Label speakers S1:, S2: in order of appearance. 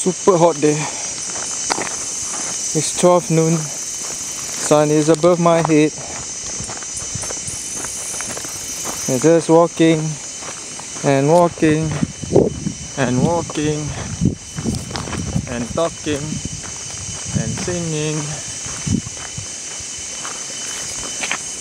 S1: Super hot day. It's 12 noon. Sun is above my head. I'm just walking and walking and walking and talking and singing